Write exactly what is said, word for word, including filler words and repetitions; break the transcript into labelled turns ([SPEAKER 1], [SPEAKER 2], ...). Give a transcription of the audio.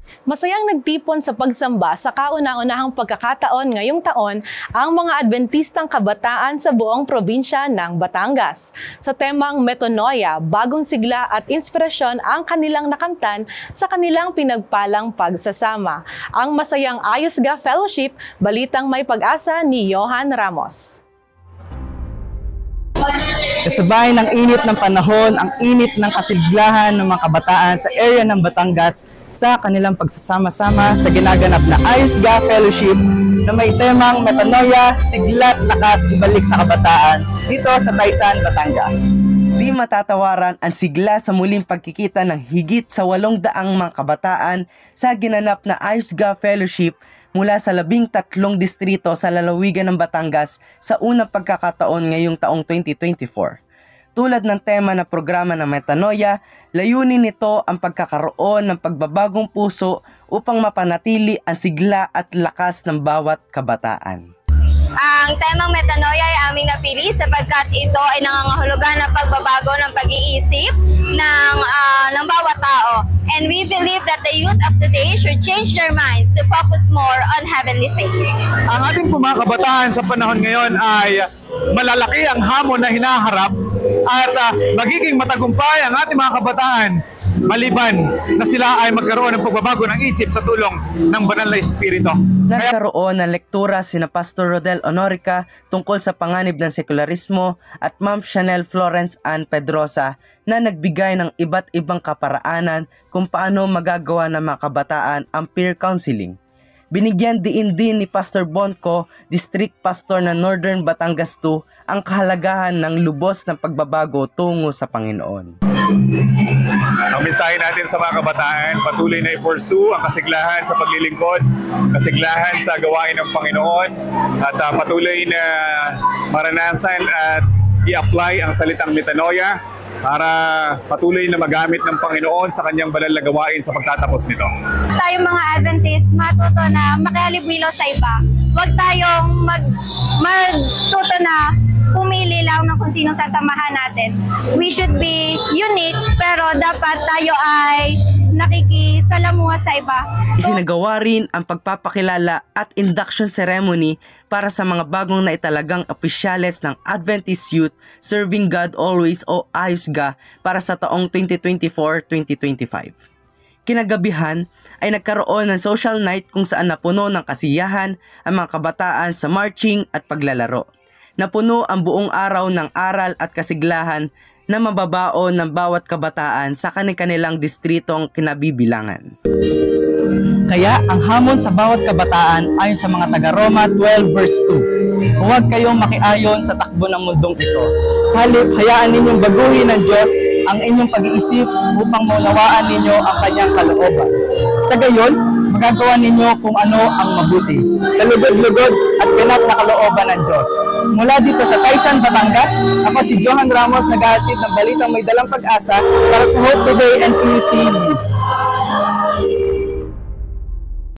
[SPEAKER 1] Masayang nagtipon sa pagsamba sa kauna-unahang pagkakataon ngayong taon ang mga Adventistang kabataan sa buong probinsya ng Batangas. Sa temang Metanoia, bagong sigla at inspirasyon ang kanilang nakamtan sa kanilang pinagpalang pagsasama. Ang masayang Ayusga Fellowship, balitang may pag-asa ni Johan Ramos.
[SPEAKER 2] Kasabay ng init ng panahon, ang init ng kasiglahan ng mga kabataan sa area ng Batangas sa kanilang pagsasama-sama sa ginaganap na Ayusga Fellowship na may temang Metanoia, Sigla't Lakas Ibalik sa Kabataan dito sa Taysan, Batangas. Di matatawaran ang sigla sa muling pagkikita ng higit sa walong daang mga kabataan sa ginanap na Ayusga Fellowship mula sa labing tatlong distrito sa lalawigan ng Batangas sa unang pagkakataon ngayong taong twenty twenty-four. Tulad ng tema ng programa ng Metanoia, layunin nito ang pagkakaroon ng pagbabagong puso upang mapanatili ang sigla at lakas ng bawat kabataan.
[SPEAKER 3] Ang temang Metanoia ay aming napili sapagkat ito ay nangangahulugan ng pagbabago ng pag-iisip ng, uh, ng bawat tao. And we believe that the youth of today should change their minds to focus more on heavenly things.
[SPEAKER 4] Ang ating mga kabataan sa panahon ngayon ay malalaki ang hamon na hinaharap at uh, magiging matagumpay ang ating mga kabataan maliban na sila ay magkaroon ng pagbabago ng isip sa tulong ng banal na espiritu.
[SPEAKER 2] Nagkaroon ng lektura sina Pastor Rodel Honorica tungkol sa panganib ng sekularismo at Ma'am Chanel Florence Ann Pedrosa na nagbigay ng iba't ibang kaparaanan kung paano magagawa ng mga kabataan ang peer counseling. Binigyan diin din ni Pastor Bonco, District Pastor ng Northern Batangas two, ang kahalagahan ng lubos ng pagbabago tungo sa Panginoon.
[SPEAKER 4] Ang mensahe natin sa mga kabataan, patuloy na i-pursue ang kasiglahan sa paglilingkod, kasiglahan sa gawain ng Panginoon, at uh, patuloy na maranasan at i-apply ang salitang Metanoia para patuloy na magamit ng Panginoon sa kanyang banal na gawain sa pagtatapos nito.
[SPEAKER 3] Tayong mga Adventist, matuto na makihalubilo sa iba. Huwag tayong mag, magtuto na pumili lang ng kung sino sasamahan natin. We should be unique, pero dapat tayo ay nakikisalamuha sa iba.
[SPEAKER 2] Isinagawa rin ang pagpapakilala at induction ceremony para sa mga bagong naitalagang opisyales ng Adventist Youth Serving God Always o Ayusga para sa taong twenty twenty-four twenty twenty-five. Kinagabihan ay nagkaroon ng social night kung saan napuno ng kasiyahan ang mga kabataan sa marching at paglalaro. Napuno ang buong araw ng aral at kasiglahan na mababaon ng bawat kabataan sa kanilang distritong kinabibilangan. Kaya ang hamon sa bawat kabataan ayon sa mga taga-Roma twelve verse two, huwag kayong makiayon sa takbo ng mundong ito. Sa halip, hayaan ninyong baguhin ng Diyos ang inyong pag-iisip upang maunawaan ninyo ang kanyang kalooban. Sa gayon, magagawa ninyo kung ano ang mabuti, kalugod-lugod at ganap na kalooban ng Diyos. Mula dito sa Taysan, Batangas, ako si Johan Ramos, naghahatid ng balitang may dalang pag-asa para sa Hope Today and P C News.